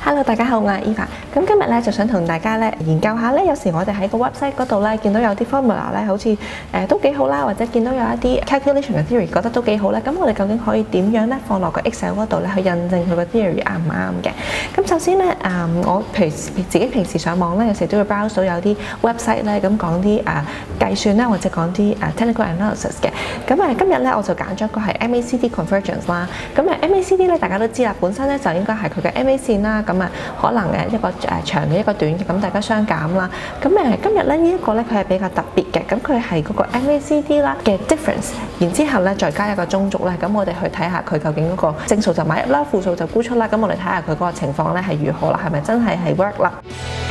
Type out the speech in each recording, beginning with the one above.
Hello， 大家好，我係 Eva。咁今日咧就想同大家咧研究下咧，有時我哋喺個 website 嗰度咧見到有啲 formula 咧，好似都幾好啦，或者見到有一啲 calculation 嘅 theory 覺得都幾好咧。咁我哋究竟可以點樣咧放落個 Excel 嗰度咧去印證佢個 theory 啱唔啱嘅？咁首先咧我自己平時上網咧，有時都會 browse 到有啲 website 咧咁講啲計算啦，或者講啲technical analysis 嘅。咁今日咧我就揀咗個係 MACD convergence 啦。咁MACD 咧大家都知啦，本身咧就應該係佢嘅 MA 線啦。咁可能一個長嘅一個短嘅，咁大家相減啦。咁今日咧呢一個咧佢係比較特別嘅，咁佢係嗰個 MACD 啦嘅 difference， 然之後咧再加一個中軸咧，咁我哋去睇下佢究竟嗰個正數就買入啦，負數就沽出啦。咁我哋睇下佢嗰個情況咧係如何啦，係咪真係 work 啦？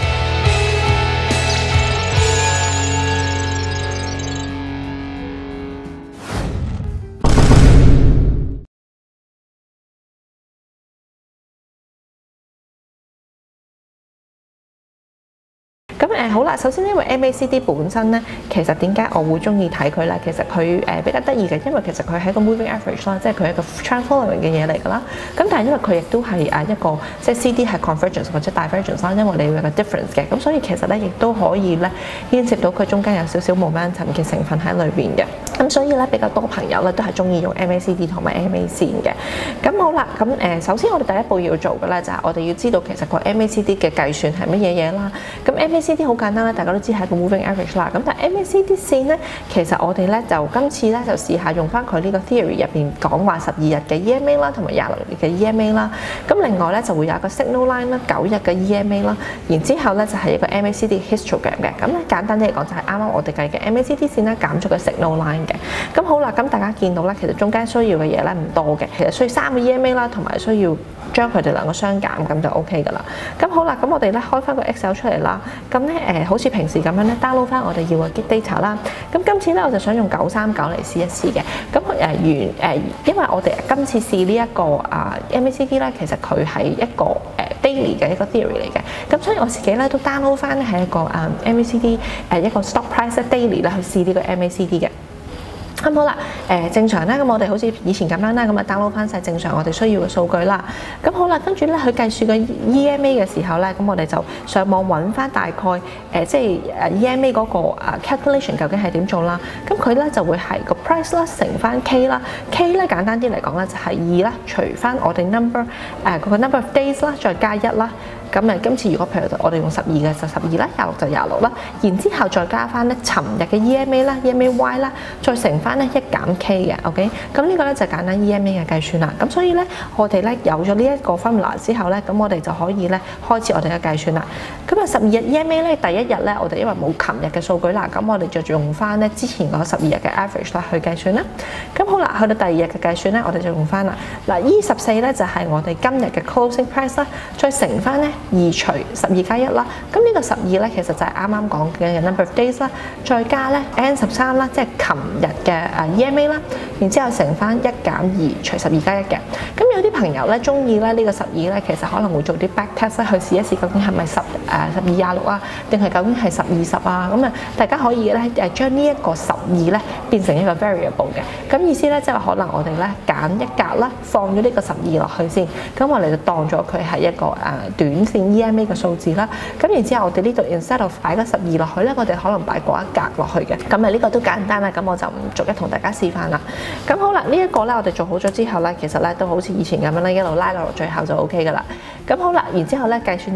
咁好啦，首先因為 MACD 本身咧，其實點解我會中意睇佢咧？其實佢比較得意嘅，因為其實佢係一個 moving average 啦，即係佢係一個 trend following 嘅嘢嚟㗎啦。咁但係因為佢亦都係一個即係 CD 係 convergence 或者 divergence 啦，因為你會有個 difference 嘅，咁所以其實咧亦都可以咧牽涉到佢中間有少少 momentum 嘅成分喺裏邊嘅。咁所以咧比較多朋友咧都係中意用 MACD 同埋 MA 線嘅。咁好啦，咁首先我哋第一步要做嘅咧就係我哋要知道其實個 MACD 嘅計算係乜嘢嘢啦。咁 MACD 好簡單啦，大家都知係個 moving average 啦。咁但係 MACD 線咧，其實我哋咧就今次咧就試下用翻佢呢個 theory 入邊講話12日嘅 EMA 啦，同埋26日嘅 EMA 啦。咁另外咧就會有一個 signal line 啦，9日嘅 EMA 啦。然之後咧就係一個 MACD histogram 嘅。咁咧簡單啲嚟講就係啱啱我哋計嘅 MACD 線咧減咗個 signal line 嘅。咁好啦，咁大家見到咧，其實中間需要嘅嘢咧唔多嘅，其實需要3個 EMA 啦，同埋需要將佢哋兩個相減，咁就 OK 㗎啦。咁好啦，咁我哋咧開翻個 Excel 出嚟啦。咁咧好似平時咁樣咧 download 翻我哋要嘅 data 啦。咁今次咧我就想用939嚟試一試嘅。咁因為我哋今次試呢一個MACD 咧，其實佢係一個daily 嘅一個 theory 嚟嘅。咁所以我自己咧都 download 翻咧係一個MACD 一個 stock price daily 咧去試呢個 MACD 嘅。咁好啦，正常咧，咁我哋好似以前咁樣啦，咁啊 download 翻晒正常我哋需要嘅數據啦。咁好啦，跟住咧佢計算個 EMA 嘅時候咧，咁我哋就上網揾翻大概即係EMA 嗰個calculation 究竟係點做啦。咁佢咧就會係個 price 啦乘翻 K 啦 ，K 咧簡單啲嚟講咧就係2啦，除翻我哋 number 嗰個 number of days 啦，再加1啦。咁今次如果譬如我哋用12嘅就12啦，26就26啦，然之後再加翻咧尋日嘅 EMA 啦 ，EMA-Y 啦，再乘翻咧1減 K 嘅 ，OK？ 咁呢個咧就簡單 EMA 嘅計算啦。咁所以咧我哋咧有咗呢一個 formula 之後咧，咁我哋就可以咧開始我哋嘅計算啦。咁12日 EMA 咧第一日咧我哋因為冇琴日嘅數據啦，咁我哋就用翻咧之前嗰12日嘅 average 啦去計算啦。咁好啦，去到第二日嘅計算咧，我哋就用翻啦。嗱，14咧就係我哋今日嘅 closing price 啦，再乘翻咧2除12加1啦，咁呢個12咧其實就係啱啱講嘅 number of days 啦，再加咧 N13啦，即係琴日嘅EMA 啦，然之後乘翻1減2除12加1嘅。咁有啲朋友咧中意咧呢個12咧，其實可能會做啲 back test 去試一試究竟係咪1226啊，定係究竟係1020啊？咁大家可以咧將呢一個12咧變成一個 variable 嘅。咁意思咧即係可能我哋咧揀一格啦，放咗呢個12落去先，咁我哋就當咗佢係一個短線 EMA 嘅數字啦，咁然之後我哋呢度 instead of 擺個12落去咧，我哋可能擺嗰一格落去嘅，咁呢個都簡單啦，咁我就唔逐一同大家示範啦。咁好啦，呢一個咧我哋做好咗之後咧，其實咧都好似以前咁樣咧，一路拉落最後就 OK 噶啦。咁好啦，然之後咧計算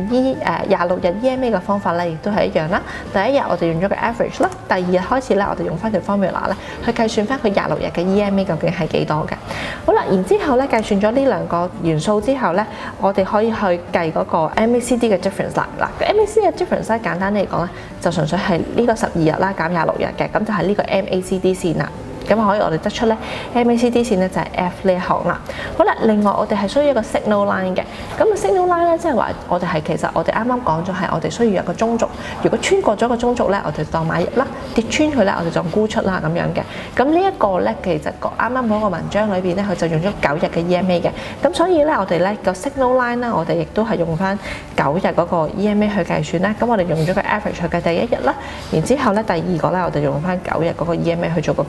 26日 EMA 嘅方法咧，亦都係一樣啦。第一日我哋用咗個 average 啦，第二日開始咧我哋用翻條 formula 咧去計算翻佢26日嘅 EMA 究竟係幾多嘅。好啦，然之後咧計算咗呢兩個元素之後咧，我哋可以去計嗰個 MACD 嘅 difference 啦。嗱，個 MACD 嘅 difference 咧簡單嚟講咧，就純粹係呢個12日啦減26日嘅，咁就係呢個 MACD 線啦。咁可以我哋得出咧 MACD 線咧就係 F 呢一行啦。好啦，另外我哋係需要一個 signal line 嘅。咁個 signal line 咧即係話我哋係其實我哋啱啱講咗係我哋需要有個中軸。如果穿過咗個中軸咧，我哋當買入啦；跌穿佢咧，我哋就沽出啦咁樣嘅。咁呢一個咧其實啱啱嗰個文章裏邊咧，佢就用咗9日嘅 EMA 嘅。咁所以咧我哋咧個 signal line 咧，我哋亦都係用翻9日嗰個 EMA 去計算咧。咁我哋用咗個 average 去計第一日啦，然之後咧第二個咧我哋用翻9日嗰個 EMA 去做個計算嘅。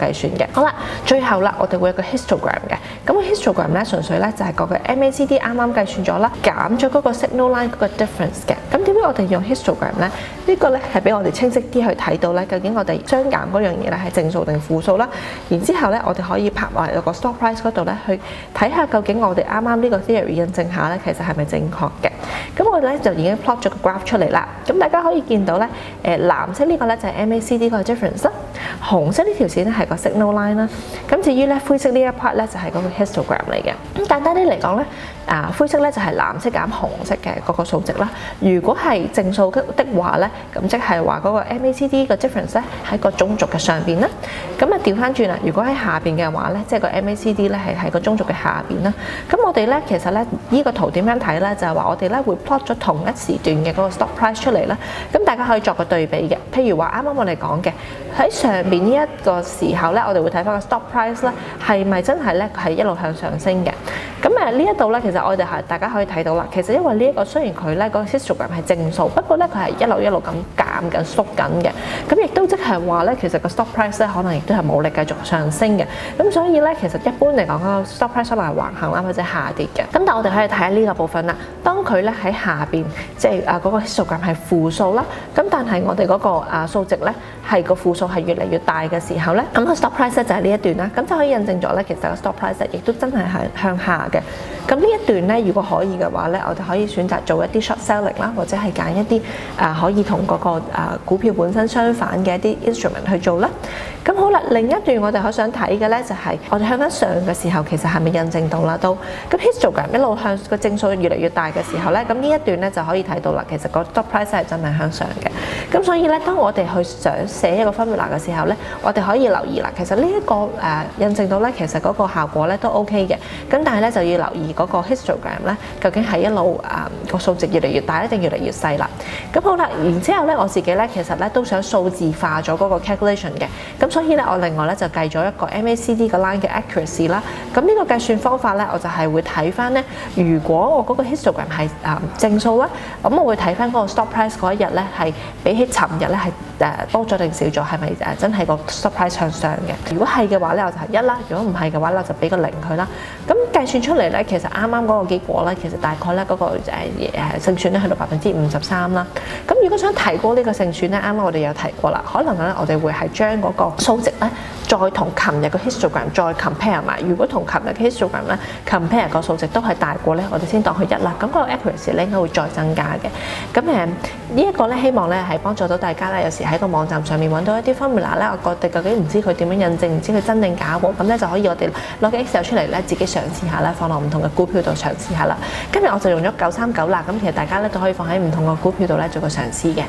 嘅。好啦，最後啦，我哋會有個 histogram 嘅。咁個 histogram 咧，純粹咧就係個MACD 啱啱計算咗啦，減咗嗰個 signal line 嗰個 difference 嘅。咁點解我哋用 histogram 咧？呢個咧係俾我哋清晰啲去睇到咧，究竟我哋相減嗰樣嘢咧係正數定負數啦。然之後咧，我哋可以拍埋個 stop price 嗰度咧，去睇下究竟我哋啱啱呢個 theory 印證下咧，其實係咪正確嘅？咁我哋咧就已經 plot 咗個 graph 出嚟啦。咁大家可以見到咧，藍色呢個咧就係 MACD 個 difference 啦，紅色呢條線咧係個 signal line 啦。咁至於咧灰色呢一 part 咧就係嗰個 histogram 嚟嘅。咁簡單啲嚟講咧，灰色咧就係藍色減紅色嘅嗰個數值啦。如果係正數的話咧，咁即係話嗰個 MACD 嘅 difference 咧喺個中軸嘅上邊啦。咁啊調翻轉啦，如果喺下邊嘅話咧，即係個 MACD 咧係喺個中軸嘅下邊啦。咁我哋咧其實咧呢個圖點樣睇咧，就係話我哋咧會 plot 咗同一時段嘅嗰個 stop price 出嚟啦。咁大家可以作個對比嘅。譬如話啱啱我哋講嘅喺上邊呢一個時候咧，我哋會睇翻個 stop price 咧係咪真係咧係一路向上升嘅。咁呢一度咧，其實我哋係大家可以睇到啦。其實因為呢一個雖然佢咧個 histogram 係正數，不過咧佢係一路咁減緊縮緊嘅。咁亦都即係話咧，其實個 stop price 咧可能亦都係冇力繼續上升嘅。咁所以咧，其實一般嚟講個 stop price 可能係橫行啦，或者下跌嘅。咁但係我哋可以睇下呢個部分啦。當佢咧喺下邊，即係嗰個 histogram 係負數啦。咁但係我哋嗰個數值咧係個負數係越嚟越大嘅時候咧，咁個 stop price 咧就係呢一段啦。咁就可以印證咗咧，其實個 stop price 亦都真係係向下嘅。咁呢一段咧，如果可以嘅話咧，我哋可以選擇做一啲 short selling 啦，或者係揀一啲可以同嗰個股票本身相反嘅一啲 instrument 去做啦。咁好啦，另一段我哋好想睇嘅咧就係我哋向翻上嘅時候，其實係咪印證到啦？都咁 histogram 一路向個正數越嚟越大嘅時候咧，咁呢一段咧就可以睇到啦。其實個 stop price 係真係向上嘅。咁所以咧，當我哋去想寫一個 formula 嘅時候咧，我哋可以留意啦。其實呢一個印證到咧，其實嗰個效果咧都 OK 嘅。咁但係咧就要留意嗰個 histogram 咧，究竟係一路個數值越嚟越大，一定越嚟越細啦。咁好啦，然之後咧我自己咧其實咧都想數字化咗嗰個 calculation 嘅。咁所以咧我另外咧就計咗一個 MACD 個 line 嘅 accuracy 啦。咁呢個計算方法咧，我就係會睇翻咧，如果我嗰個 histogram 係正數啦，咁我會睇翻嗰個 stop price 嗰一日咧係比起尋日咧係多咗定少咗，係咪真係個 stop price 向上嘅？如果係嘅話咧，我就係1啦；如果唔係嘅話咧，我就俾個0佢啦。咁計算出嚟咧，其實啱啱嗰個結果咧，其實大概咧嗰個勝算咧去到53%啦。咁如果想提高呢個勝算咧，啱啱我哋有提過啦，可能咧我哋會係將嗰個數值咧再同琴日嘅 histogram 再 compare 埋。如果同琴日嘅 histogram 咧 compare 個數值都係大過咧，我哋先當佢1啦。咁個 accuracy 咧應該會再增加嘅。咁呢一個咧希望咧係幫助到大家咧，有時喺個網站上面揾到一啲 formula 咧，我哋究竟唔知佢點樣印證，唔知佢真定假喎。咁咧就可以我哋攞個 Excel 出嚟咧，自己嘗試下啦，放落唔同嘅股票度嘗試下啦。今日我就用咗939啦，咁其實大家咧都可以放喺唔同嘅股票度咧做個嘗試嘅。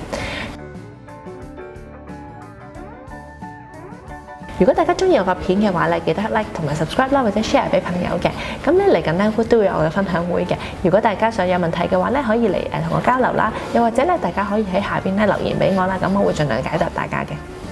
如果大家中意我個片嘅話咧，記得 like 同埋 subscribe 啦，或者 share 俾朋友嘅。咁咧嚟緊咧都會有我嘅分享會嘅。如果大家想有問題嘅話咧，可以嚟同我交流啦，又或者咧大家可以喺下邊咧留言俾我啦，咁我會盡量解答大家嘅。